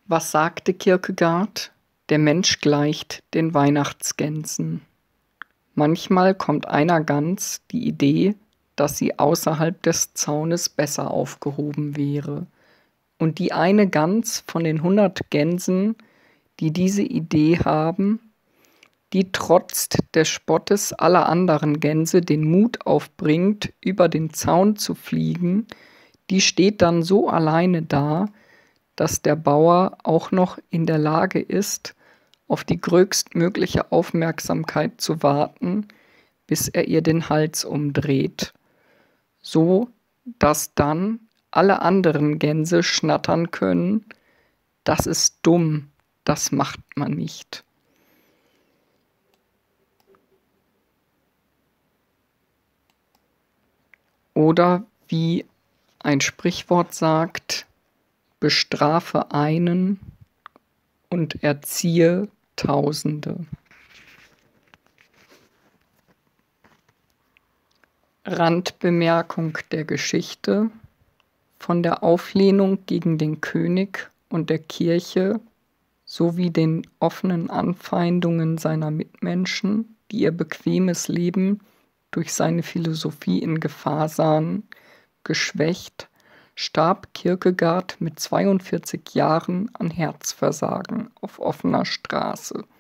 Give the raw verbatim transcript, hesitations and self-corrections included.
Was sagte Kierkegaard? Der Mensch gleicht den Weihnachtsgänsen. Manchmal kommt einer Gans die Idee, dass sie außerhalb des Zaunes besser aufgehoben wäre. Und die eine Gans von den hundert Gänsen, die diese Idee haben, die trotz des Spottes aller anderen Gänse den Mut aufbringt, über den Zaun zu fliegen, die steht dann so alleine da, dass der Bauer auch noch in der Lage ist, auf die größtmögliche Aufmerksamkeit zu warten, bis er ihr den Hals umdreht, so dass dann alle anderen Gänse schnattern können: Das ist dumm, das macht man nicht. Oder wie ein Sprichwort sagt: Bestrafe einen und erziehe Tausende. Randbemerkung der Geschichte: Von der Auflehnung gegen den König und der Kirche sowie den offenen Anfeindungen seiner Mitmenschen, die ihr bequemes Leben durch seine Philosophie in Gefahr sahen, geschwächt, starb Kierkegaard mit zweiundvierzig Jahren an Herzversagen auf offener Straße.